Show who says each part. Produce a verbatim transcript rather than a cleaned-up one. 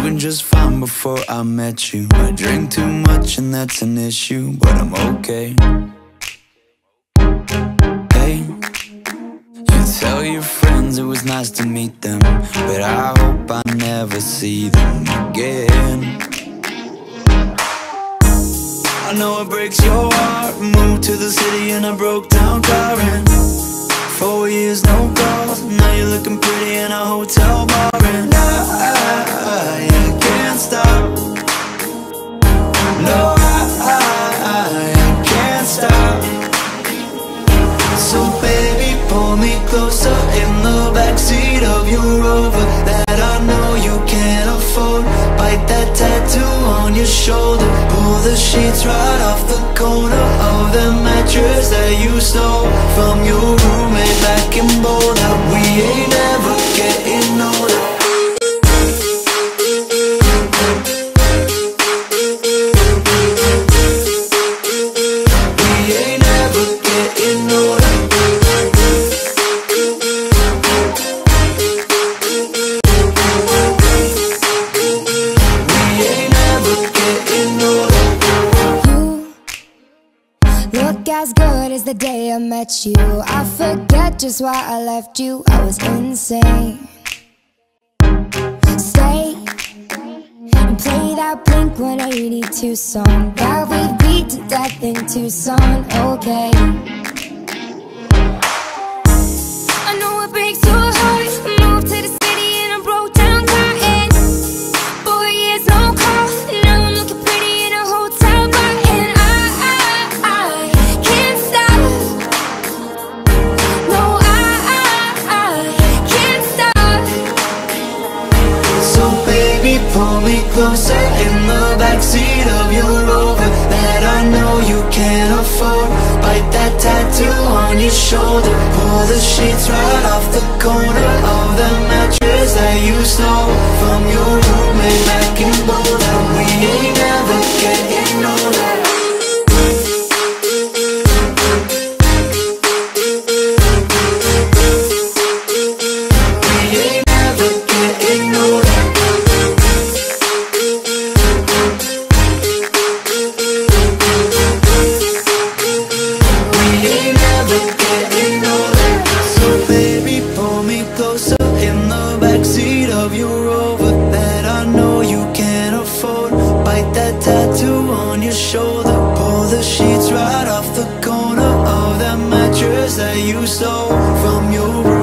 Speaker 1: doing just fine before I met you. I drink too much and that's an issue, but I'm okay. Hey, you tell your friends it was nice to meet them, but I hope I never see them again. I know it breaks your heart. Moved to the city in a broke down car, and four years no calls. Now you're looking pretty in a hotel bar, and I, I, I can't stop. No, I, I, I can't stop. So baby, pull me closer in the backseat of your Rover that I know you can't afford. Bite that tattoo on your shoulder. Pull the sheets right off the corner of the mattress that you stole from your roommate back in Boulder. We ain't ever getting older. We ain't ever getting older. We ain't ever getting older.
Speaker 2: Look as good as the day I met you. I forget just why I left you. I was insane. Stay and play that Blink one eighty-two song that we beat to death in Tucson. Okay, I know it breaks your heart. Moved to the city in a broke down car, and four years no call. Now I'm looking pretty in a hotel bar, and I, I, I can't stop. No, I, I, I can't stop.
Speaker 1: So baby, pull me closer in the backseat of your Rover that I know you can't afford. Bite that tattoo on your shoulder. Pull the sheets right off the corner of the mattress that you stole from your roommate back in Boulder. We ain't never getting older. We ain't never getting older. We ain't never getting older. So baby, pull me closer in the backseat of your Rover that I know you can't afford. Bite that tattoo on your shoulder. Pull the sheets right off the corner of that mattress that you stole from your